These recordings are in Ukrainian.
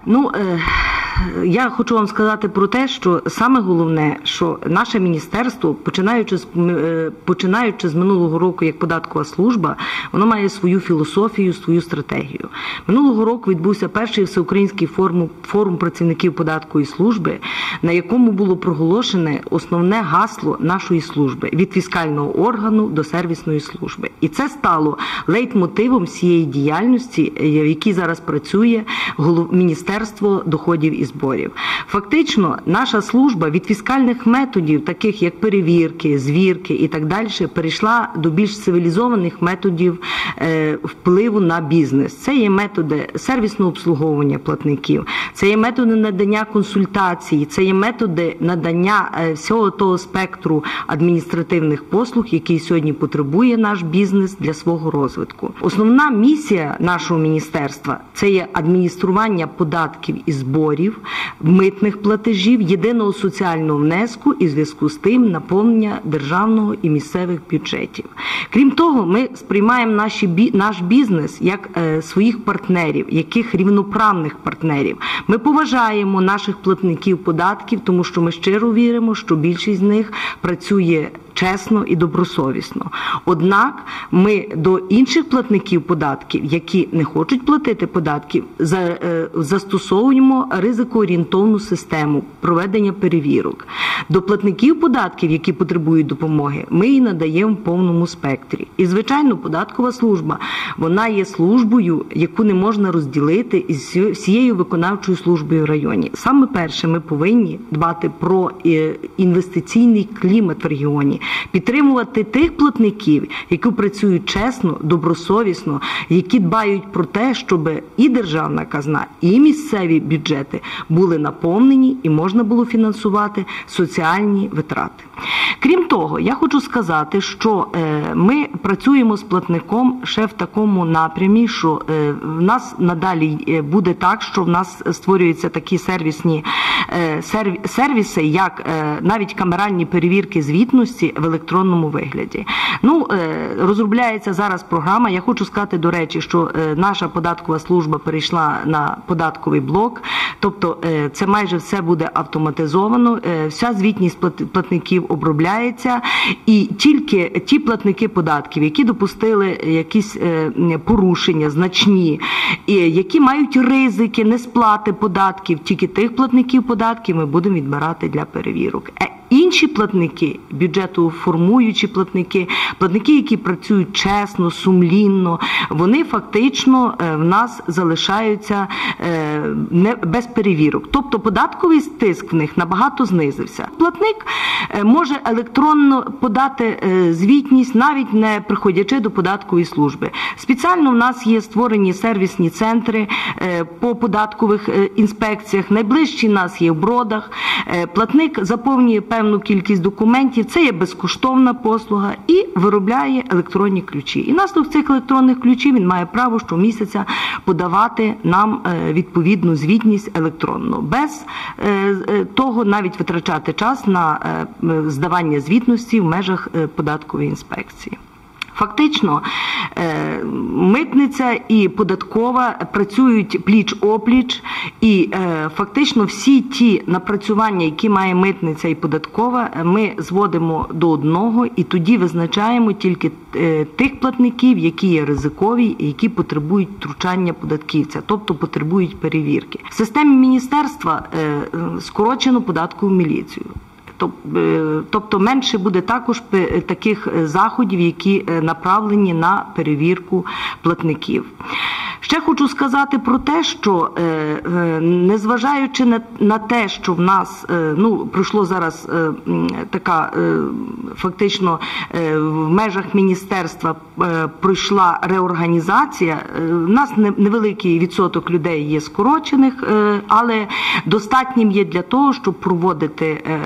Я хочу вам сказати про те, що саме головне, що наше міністерство, починаючи з минулого року як податкова служба, воно має свою філософію, свою стратегію. Минулого року відбувся перший всеукраїнський форум працівників податкової служби, на якому було проголошене основне гасло нашої служби – від фіскального органу до сервісної служби. І це стало лейтмотивом всієї діяльності, в якій зараз працює Міністерство доходів і зборів. Фактично, наша служба від фіскальних методів, таких як перевірки, звірки і так далі, перейшла до більш цивілізованих методів впливу на бізнес. Це є методи сервісного обслуговування платників, це є методи надання консультацій, це є методи надання всього того спектру адміністративних послуг, який сьогодні потребує наш бізнес для свого розвитку. Основна місія нашого міністерства – це є адміністрування податків і зборів, митних платежів, єдиного соціального внеску і в зв'язку з тим наповнення державного і місцевих бюджетів. Крім того, ми сприймаємо наш бізнес як своїх партнерів, яких рівноправних партнерів. Ми поважаємо наших платників податків, тому що ми щиро віримо, що більшість з них працює чесно і добросовісно. Однак ми до інших платників податків, які не хочуть платити податків, застосовуємо ризикоорієнтовну систему проведення перевірок. До платників податків, які потребують допомоги, ми її надаємо в повному спектрі. І, звичайно, податкова служба, вона є службою, яку не можна розділити із всією виконавчою службою в районі. Саме перше, ми повинні дбати про інвестиційний клімат в регіоні, підтримувати тих платників, які працюють чесно, добросовісно, які дбають про те, щоб і державна казна, і місцеві бюджети були наповнені і можна було фінансувати соціальні витрати. Крім того, я хочу сказати, що ми працюємо з платником ще в такому напрямі, що в нас надалі буде так, що в нас створюються такі сервіси, як навіть камеральні перевірки звітності в електронному вигляді. Розробляється зараз програма. Я хочу сказати, до речі, що наша податкова служба перейшла на податковий блок, тобто це майже все буде автоматизовано, вся звітність платників обробляється, і тільки ті платники податків, які допустили якісь порушення значні, які мають ризики несплати податків, тільки тих платників податків ми будемо відбирати для перевірок. Інші платники, бюджетоформуючі платники, які працюють чесно, сумлінно, вони фактично в нас залишаються без перевірок. Тобто податковий тиск в них набагато знизився. Платник може електронно подати звітність, навіть не приходячи до податкової служби. Спеціально в нас є створені сервісні центри по податкових інспекціях. Найближчі в нас є в Бродах. Платник заповнює певну кількість документів, це є безкоштовна послуга, і виробляє електронні ключі. І наслідок цих електронних ключів він має право щомісяця подавати нам відповідну звітність електронно. Без того навіть витрачати час на здавання звітності в межах податкової інспекції. Фактично, митниця і податкова працюють пліч-опліч, і фактично всі ті напрацювання, які має митниця і податкова, ми зводимо до одного і тоді визначаємо тільки тих платників, які є ризикові і які потребують втручання податківця, тобто потребують перевірки. В системі міністерства скорочено податкову міліцію. Тобто менше буде також таких заходів, які направлені на перевірку платників. Ще хочу сказати про те, що незважаючи на те, що в нас пройшло зараз така фактично в межах міністерства пройшла реорганізація, в нас невеликий відсоток людей є скорочених, але достатнім є для того, щоб проводити повноцінну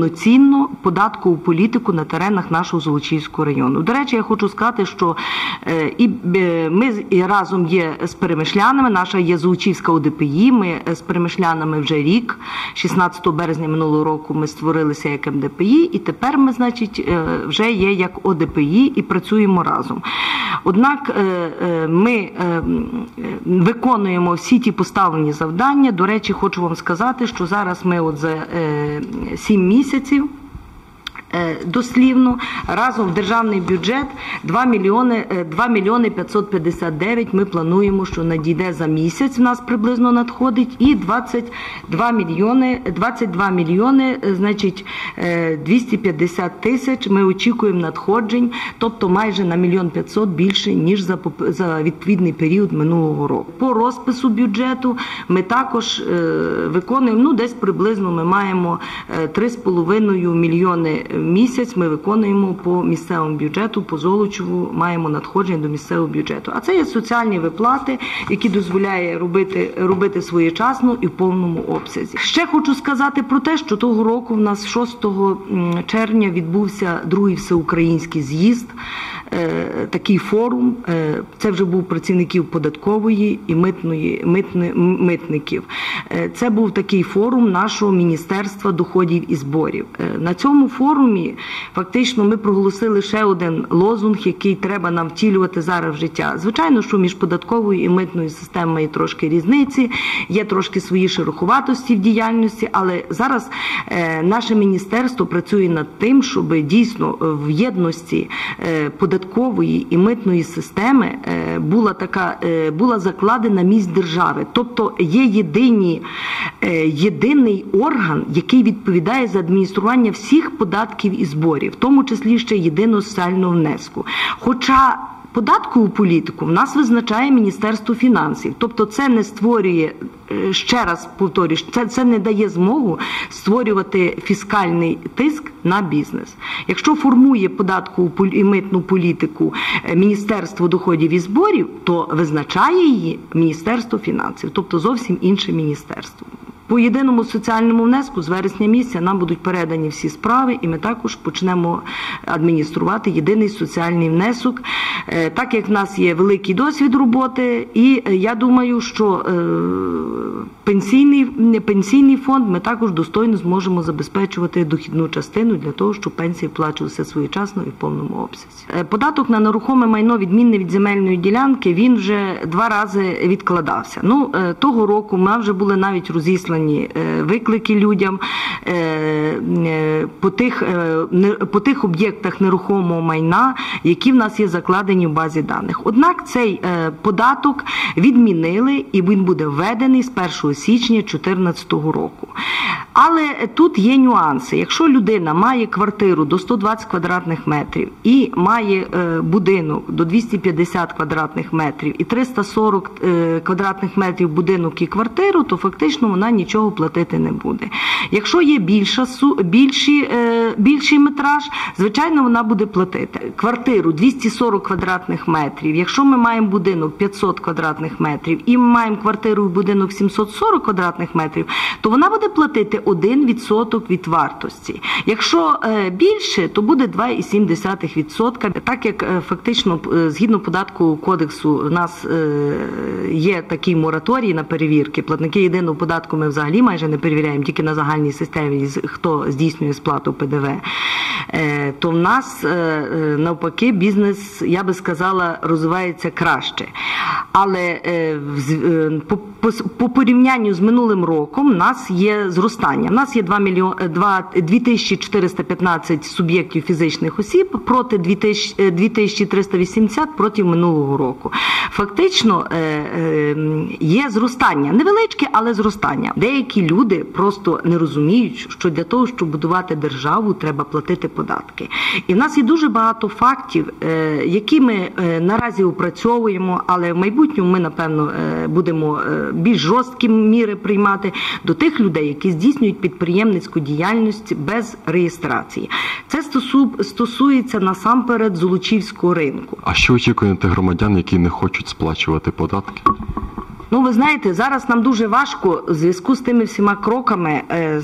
повноцінно податкову політику на теренах нашого Золочівського району. До речі, я хочу сказати, що ми разом є з перемишлянами, наша є Золочівська ОДПІ, ми з перемишлянами вже рік, 16 березня минулого року ми створилися як МДПІ, і тепер ми, значить, вже є як ОДПІ і працюємо разом. Однак ми виконуємо всі ті поставлені завдання. До речі, хочу вам сказати, що зараз ми от за 7 місяців дослівно разом в державний бюджет 2 мільйони 559 ми плануємо, що надійде за місяць, в нас приблизно надходить, і 22 мільйони, значить, 250 тисяч ми очікуємо надходжень, тобто майже на 1 500 000 більше, ніж за відповідний період минулого року. По розпису бюджету ми також виконуємо, десь приблизно ми маємо 3,5 мільйони місяць ми виконуємо по місцевому бюджету, по Золочеву маємо надходження до місцевого бюджету. А це є соціальні виплати, які дозволяє робити своєчасно і в повному обсязі. Ще хочу сказати про те, що того року в нас 6 червня відбувся другий всеукраїнський з'їзд, такий форум, це вже був працівників податкової і митників. Це був такий форум нашого Міністерства доходів і зборів. На цьому форумі фактично ми проголосили ще один лозунг, який треба нам втілювати зараз в життя. Звичайно, що між податковою і митною системою є трошки різниці, є трошки свої шероховатості в діяльності, але зараз наше міністерство працює над тим, щоб дійсно в єдності податкової і митної системи була закладена місць держави. Тобто є єдиний орган, який відповідає за адміністрування всіх податків і зборів, в тому числі ще єдиного соціального внеску. Хоча податкову політику в нас визначає Міністерство фінансів. Тобто це не створює, ще раз повторюю, це не дає змогу створювати фіскальний тиск на бізнес. Якщо формує податкову і митну політику Міністерство доходів і зборів, то визначає її Міністерство фінансів, тобто зовсім інше міністерство. По єдиному соціальному внеску з вересня місяця нам будуть передані всі справи, і ми також почнемо адмініструвати єдиний соціальний внесок, так як в нас є великий досвід роботи, і я думаю, що пенсійний фонд ми також достойно зможемо забезпечувати дохідну частину для того, щоб пенсії вплачувалися своєчасно і в повному обсязі. Податок на нерухоме майно, відмінне від земельної ділянки, він вже 2 рази відкладався. Того року ми вже були навіть розіслані виклики людям по тих об'єктах нерухомого майна, які в нас є закладені в базі даних. Однак цей податок відмінили, і він буде введений з 1 січня 2014 року. Але тут є нюанси. Якщо людина має квартиру до 120 квадратних метрів і має будинок до 250 квадратних метрів і 340 квадратних метрів будинок і квартиру, то фактично вона нічого платити не буде. Якщо є більший метраж, звичайно, вона буде платити. Квартиру 240 квадратних метрів, якщо ми маємо будинок 500 квадратних метрів і ми маємо квартиру і будинок 740 квадратних метрів, то вона буде платити 1% від вартості. Якщо більше, то буде 2,7%. Так як фактично згідно податкового кодексу у нас є такий мораторій на перевірки, платники єдиного податку ми взагалі майже не перевіряємо, тільки на загальній системі, хто здійснює сплату ПДВ, то в нас навпаки бізнес, я би сказала, розвивається краще. Але по порівнянню з минулим роком в нас є зростання. У нас є 2415 суб'єктів фізичних осіб проти 2380 проти минулого року. Фактично є зростання. Невеличке, але зростання. Деякі люди просто не розуміють, що для того, щоб будувати державу, треба платити податки. І в нас є дуже багато фактів, які ми наразі опрацьовуємо, але в майбутньому ми, напевно, будемо більш жорсткі міри приймати до тих людей, які здійснюють підприємницьку діяльність без реєстрації. Це стосується насамперед Золочівського ринку. А що очікуєте громадян, які не хочуть сплачувати податки? Ну, ви знаєте, зараз нам дуже важко в зв'язку з тими всіма кроками,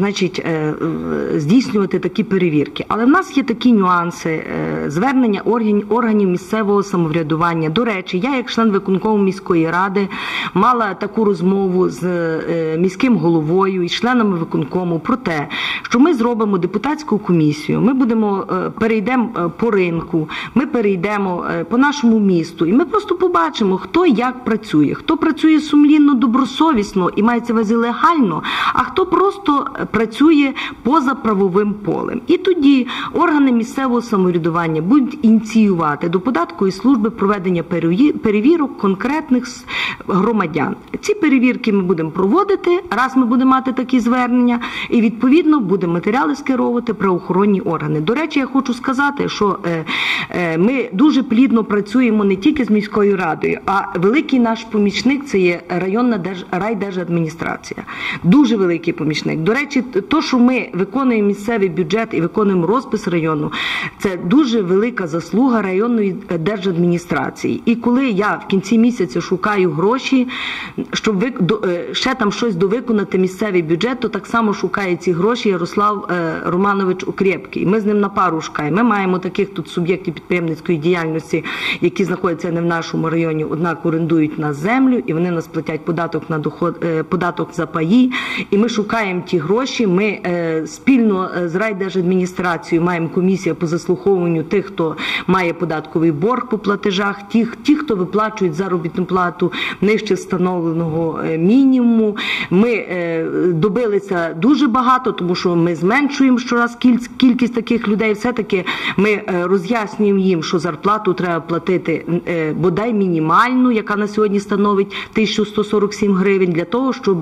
здійснювати такі перевірки. Але в нас є такі нюанси, звернення органів місцевого самоврядування. До речі, я як член виконкому міської ради мала таку розмову з міським головою і членами виконкому про те, що ми зробимо депутатську комісію, ми перейдемо по ринку, ми перейдемо по нашому місту, і ми просто побачимо, хто як працює, хто працює сумлінно, добросовісно і мається увазі легально, а хто просто працює поза правовим полем. І тоді органи місцевого самоврядування будуть ініціювати до податкової служби проведення перевірок конкретних громадян. Ці перевірки ми будемо проводити, раз ми будемо мати такі звернення, і відповідно будемо матеріали скеровувати правоохоронні органи. До речі, я хочу сказати, що ми дуже плідно працюємо не тільки з міською радою, а великий наш помічник – це є районна райдержадміністрація. Дуже великий помічник. До речі, то, що ми виконуємо місцевий бюджет і виконуємо розпис району, це дуже велика заслуга районної держадміністрації. І коли я в кінці місяця шукаю гроші, щоб ще там щось довиконати місцевий бюджет, то так само шукає ці гроші Ярослав Романович Окрєпкий. Ми з ним на пару шукаємо. Ми маємо таких тут суб'єктів підприємницької діяльності, які знаходяться не в нашому районі, однак орендують на землю, і вони нас платять податок на доход, податок за паї, і ми шукаємо ті гроші. Ми спільно з райдержадміністрацією маємо комісію по заслуховуванню тих, хто має податковий борг по платежах, ті, хто виплачують заробітну плату нижче встановленого мінімуму. Ми добилися дуже багато, тому що ми зменшуємо щораз кількість таких людей. Все-таки ми роз'яснюємо їм, що зарплату треба платити бодай мінімальну, яка на сьогодні становить 1147 гривень, для того, щоб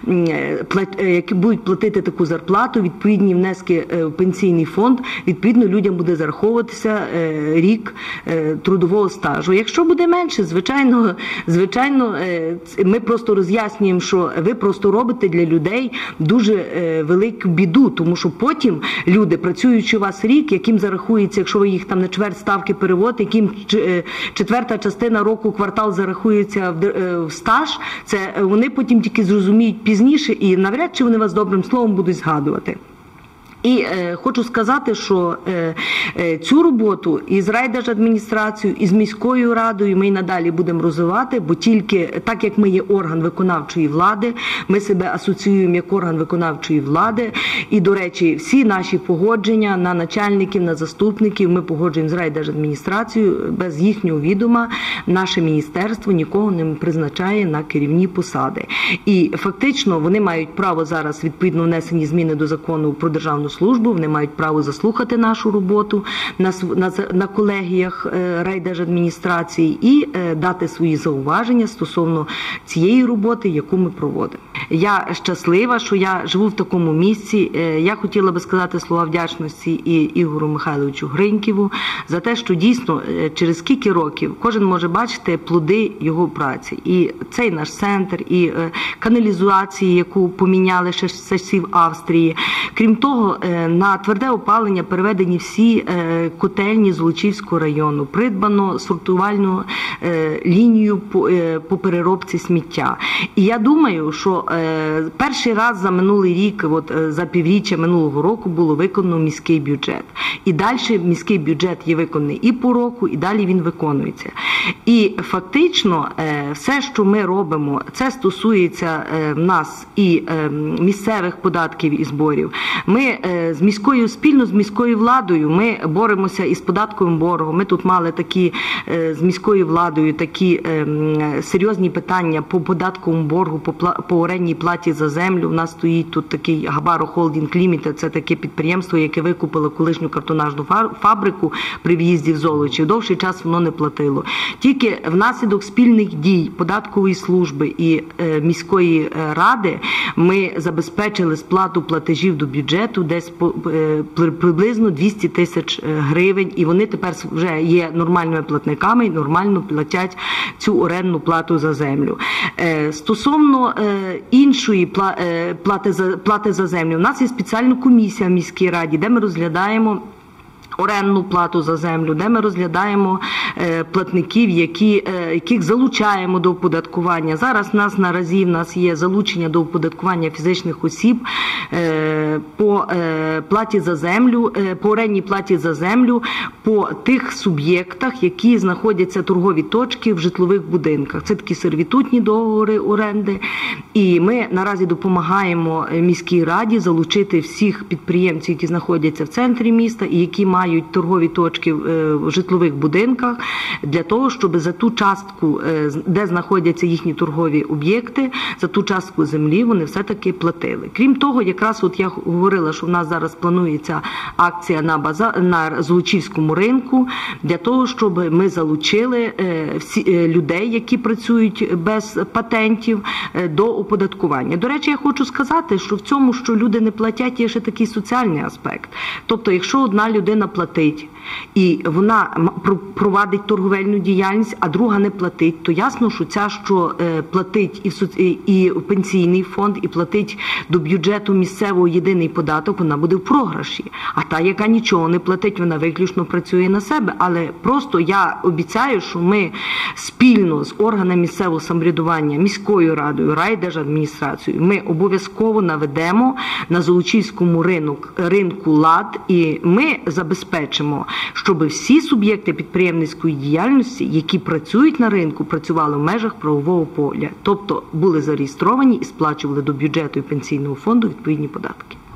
які будуть платити таку зарплату, відповідні внески в пенсійний фонд, відповідно людям буде зараховуватися рік трудового стажу. Якщо буде менше, звичайно, ми просто роз'яснюємо, що ви просто робите для людей дуже велику біду, тому що потім люди, працюючи у вас рік, яким зарахується, якщо ви їх там на чверть ставки переводите, яким четверта частина року, квартал зарахується в стаж, це вони потім тільки зрозуміють пізніше, і навряд чи вони вас добрим словом будуть згадувати. І хочу сказати, що цю роботу із райдержадміністрацією, із міською радою ми й надалі будемо розвивати, бо тільки так, як ми є орган виконавчої влади, ми себе асоціюємо як орган виконавчої влади. І, до речі, всі наші погодження на начальників, на заступників ми погоджуємо з райдержадміністрацією. Без їхнього відома наше міністерство нікого не призначає на керівні посади. І фактично вони мають право зараз, відповідно внесені зміни до закону про державну службу, вони мають право заслухати нашу роботу на колегіях райдержадміністрації і дати свої зауваження стосовно цієї роботи, яку ми проводимо. Я щаслива, що я живу в такому місці. Я хотіла би сказати слова вдячності і Ігору Михайловичу Гриньківу за те, що дійсно через скільки років кожен може бачити плоди його праці. І цей наш центр, і каналізації, яку поміняли ще з часів Австрії. Крім того, на тверде опалення переведені всі котельні Золочівського району, придбано сортувальну лінію по переробці сміття. І я думаю, що перший раз за минулий рік, за півріччя минулого року було виконано міський бюджет. І далі міський бюджет є виконаний і по року, і далі він виконується. І фактично все, що ми робимо, це стосується нас і місцевих податків і зборів. Ми спільно з міською владою ми боремося із податковим боргом. Ми тут мали такі з міською владою такі серйозні питання по податковому боргу, по орендній платі за землю. У нас стоїть тут такий Габаро Холдінг Лімітед, це таке підприємство, яке викупило колишню картонажну фабрику при в'їзді в Золочів. Довший час воно не платило. Тільки внаслідок спільних дій податкової служби і міської ради ми забезпечили сплату платежів до бюджету десь приблизно 200 тисяч гривень, і вони тепер вже є нормальними платниками і нормально платять цю орендну плату за землю. Стосовно іншої плати за землю, у нас є спеціальна комісія в міській раді, де ми розглядаємо орендну плату за землю, де ми розглядаємо платників, яких залучаємо до оподаткування. Зараз наразі в нас є залучення до оподаткування фізичних осіб по платі за землю, по орендній платі за землю по тих суб'єктах, які знаходяться торгові точки в житлових будинках. Це такі сервітутні договори оренди. І ми наразі допомагаємо міській раді залучити всіх підприємців, які знаходяться в центрі міста і які мають торгові точки в житлових будинках, для того, щоб за ту частку, де знаходяться їхні торгові об'єкти, за ту частку землі вони все-таки платили. Крім того, якраз от я говорила, що в нас зараз планується акція на Золочівському ринку, для того, щоб ми залучили людей, які працюють без патентів, до оподаткування. До речі, я хочу сказати, що в цьому, що люди не платять, є ще такий соціальний аспект. Тобто, якщо одна людина платить, і вона провадить торговельну діяльність, а друга не платить, то ясно, що ця, що платить і в пенсійний фонд, і платить до бюджету місцевого єдиний податок, вона буде в програші. А та, яка нічого не платить, вона виключно працює на себе. Але просто я обіцяю, що ми спільно з органами місцевого самоврядування, міською радою, райдержадміністрацією, ми обов'язково наведемо на Золочівському ринку лад, і ми забезпечимо, щоб всі суб'єкти підприємницької діяльності, які працюють на ринку, працювали в межах правового поля. Тобто були зареєстровані і сплачували до бюджету і пенсійного фонду відповідні податки.